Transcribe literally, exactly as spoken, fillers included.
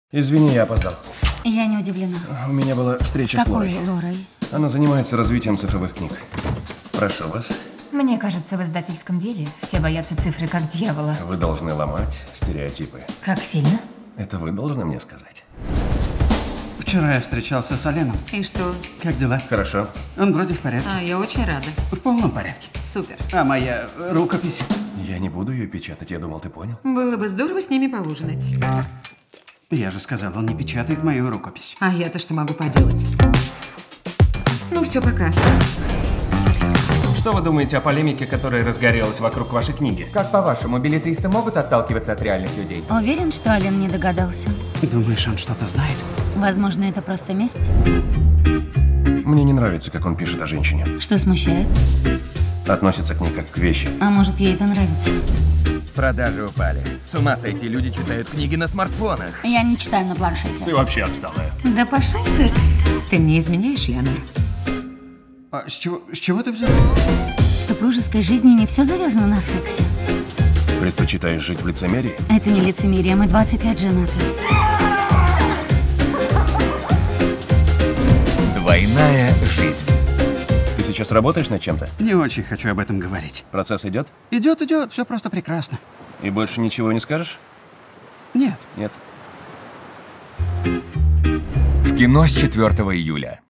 Извини, я опоздал. Я не удивлена. У меня была встреча С с Лорой. какой Лорой? Она занимается развитием цифровых книг. Прошу вас. Мне кажется, в издательском деле все боятся цифры как дьявола. Вы должны ломать стереотипы. Как сильно? Это вы должны мне сказать. Вчера я встречался с Оленом. И что? Как дела? Хорошо. Он вроде в порядке. А, я очень рада. В полном порядке. Супер. А моя рукопись? Я не буду ее печатать, я думал, ты понял? Было бы здорово с ними поужинать. Я же сказал, он не печатает мою рукопись. А я-то что могу поделать? Ну все, пока. Что вы думаете о полемике, которая разгорелась вокруг вашей книги? Как по-вашему, билетристы могут отталкиваться от реальных людей? Уверен, что Ален не догадался? Думаешь, он что-то знает? Возможно, это просто месть? Мне не нравится, как он пишет о женщине. Что смущает? Относится к ней как к вещи. А может, ей это нравится? Продажи упали. С ума сойти, люди читают книги на смартфонах. Я не читаю на планшете. Ты вообще отсталая. Да пошли ты. Ты мне изменяешь, Леонор? А с чего, с чего ты взял? В супружеской жизни не все завязано на сексе. Предпочитаешь жить в лицемерии? Это не лицемерие, мы двадцать лет женаты. Двойная жизнь. Ты сейчас работаешь над чем-то? Не очень хочу об этом говорить. Процесс идет? Идет, идет, все просто прекрасно. И больше ничего не скажешь? Нет. Нет. В кино с четвёртого июля.